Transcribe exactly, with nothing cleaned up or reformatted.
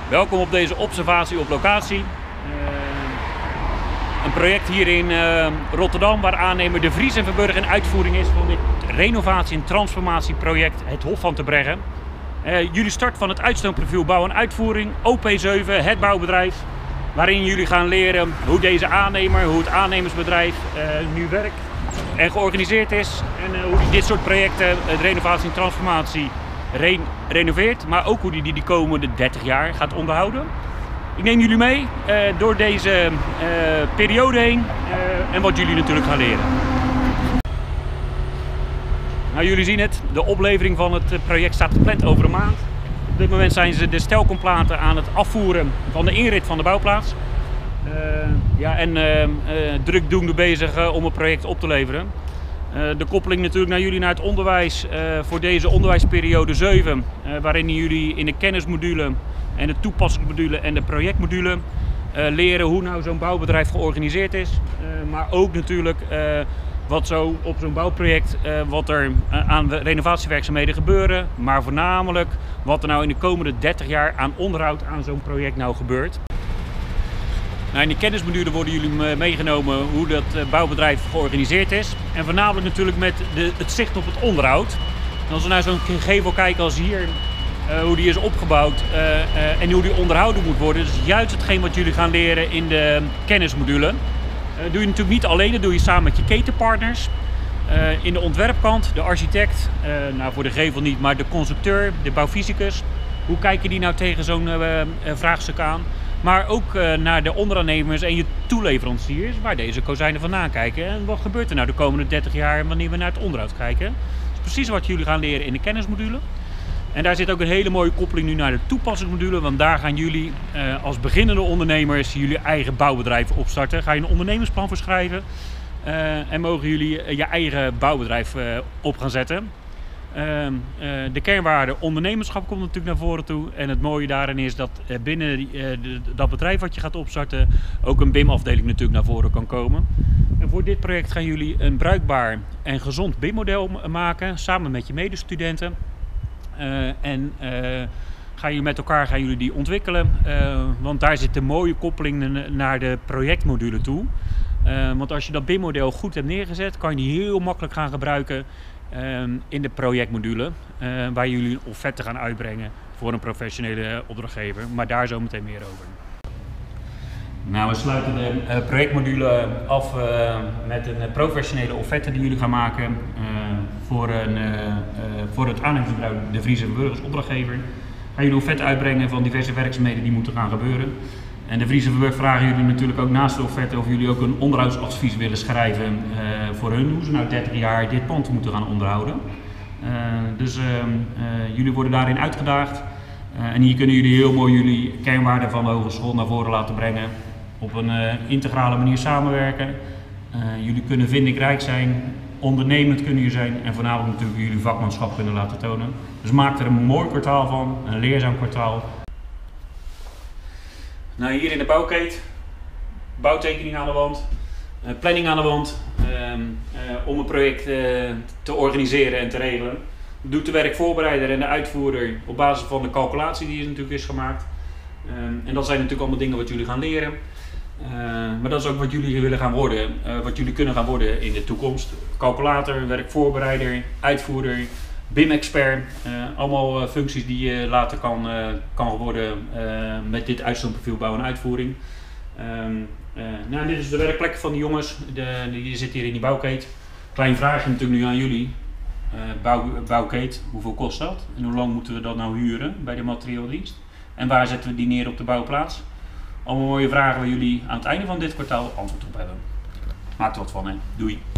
Welkom op deze observatie op locatie. Uh, een project hier in uh, Rotterdam waar aannemer De Vries en Verburg in uitvoering is van dit renovatie- en transformatieproject Het Hof van Terbregge. Uh, jullie start van het uitstootprofiel bouw en uitvoering, O P zeven, het bouwbedrijf. Waarin jullie gaan leren hoe deze aannemer, hoe het aannemersbedrijf uh, nu werkt en georganiseerd is. En uh, hoe die dit soort projecten, uh, renovatie en transformatie, Re renoveert, maar ook hoe hij die de komende dertig jaar gaat onderhouden. Ik neem jullie mee uh, door deze uh, periode heen uh, en wat jullie natuurlijk gaan leren. Nou, jullie zien het, de oplevering van het project staat gepland over een maand. Op dit moment zijn ze de stelkomplaten aan het afvoeren van de inrit van de bouwplaats. Uh, ja, en uh, uh, drukdoende bezig uh, om het project op te leveren. Uh, de koppeling natuurlijk naar jullie naar het onderwijs uh, voor deze onderwijsperiode zeven, uh, waarin jullie in de kennismodule en de toepassingsmodule en de projectmodule uh, leren hoe nou zo'n bouwbedrijf georganiseerd is. Uh, maar ook natuurlijk uh, wat zo op zo'n bouwproject, uh, wat er uh, aan renovatiewerkzaamheden gebeuren, maar voornamelijk wat er nou in de komende dertig jaar aan onderhoud aan zo'n project nou gebeurt. Nou, in de kennismodule worden jullie meegenomen hoe dat bouwbedrijf georganiseerd is. En voornamelijk natuurlijk met de, het zicht op het onderhoud. En als we naar zo'n gevel kijken als hier, uh, hoe die is opgebouwd uh, uh, en hoe die onderhouden moet worden. Dat is juist hetgeen wat jullie gaan leren in de kennismodule. Uh, doe je natuurlijk niet alleen, dat doe je samen met je ketenpartners. Uh, in de ontwerpkant, de architect, uh, nou voor de gevel niet, maar de constructeur, de bouwfysicus. Hoe kijken die nou tegen zo'n uh, uh, vraagstuk aan? Maar ook uh, naar de onderaannemers en je toeleveranciers waar deze kozijnen vandaan kijken. En wat gebeurt er nou de komende dertig jaar wanneer we naar het onderhoud kijken? Dat is precies wat jullie gaan leren in de kennismodule. En daar zit ook een hele mooie koppeling nu naar de toepassingsmodule. Want daar gaan jullie uh, als beginnende ondernemers jullie eigen bouwbedrijf opstarten. Ga je een ondernemersplan voor schrijven. Uh, en mogen jullie uh, je eigen bouwbedrijf uh, op gaan zetten. Uh, uh, de kernwaarde ondernemerschap komt natuurlijk naar voren toe. En het mooie daarin is dat uh, binnen die, uh, de, dat bedrijf wat je gaat opstarten ook een B I M-afdeling natuurlijk naar voren kan komen. En voor dit project gaan jullie een bruikbaar en gezond B I M-model maken samen met je medestudenten. Uh, en uh, gaan jullie met elkaar gaan jullie die ontwikkelen. Uh, want daar zit de mooie koppeling naar de projectmodule toe. Uh, want als je dat B I M-model goed hebt neergezet, kan je die heel makkelijk gaan gebruiken Um, in de projectmodule, uh, waar jullie een offerte gaan uitbrengen voor een professionele opdrachtgever, maar daar zo meteen meer over. Nou, we sluiten de uh, projectmodule af uh, met een professionele offerte die jullie gaan maken uh, voor, een, uh, uh, voor het aannemersbedrijf De Vries en Verburg als opdrachtgever. Gaan jullie een offerte uitbrengen van diverse werkzaamheden die moeten gaan gebeuren. En De Vries en Verburg vragen jullie natuurlijk ook naast de offerte of jullie ook een onderhoudsadvies willen schrijven uh, voor hun, hoe ze nou dertig jaar dit pand moeten gaan onderhouden. Uh, dus uh, uh, jullie worden daarin uitgedaagd. Uh, en hier kunnen jullie heel mooi jullie kernwaarden van de hogeschool naar voren laten brengen. Op een uh, integrale manier samenwerken. Uh, jullie kunnen vindingrijk zijn, ondernemend kunnen jullie zijn en voornamelijk natuurlijk jullie vakmanschap kunnen laten tonen. Dus maak er een mooi kwartaal van, een leerzaam kwartaal. Nou, hier in de bouwkeet, bouwtekening aan de wand, uh, planning aan de wand, uh, uh, om een project uh, te organiseren en te regelen. Doet de werkvoorbereider en de uitvoerder op basis van de calculatie die is natuurlijk is gemaakt. Uh, en dat zijn natuurlijk allemaal dingen wat jullie gaan leren. Uh, maar dat is ook wat jullie willen gaan worden, uh, wat jullie kunnen gaan worden in de toekomst. Calculator, werkvoorbereider, uitvoerder, B I M-expert, uh, allemaal uh, functies die je later kan, uh, kan worden uh, met dit uitstootprofiel bouw en uitvoering. Um, uh, nou, dit is de werkplek van de jongens, de, die zitten hier in die bouwkeet. Klein vraagje natuurlijk nu aan jullie, uh, bouw, bouwkeet, hoeveel kost dat? En hoe lang moeten we dat nou huren bij de materiaaldienst? En waar zetten we die neer op de bouwplaats? Allemaal mooie vragen waar jullie aan het einde van dit kwartaal antwoord op hebben. Maak er wat van, hè. Doei!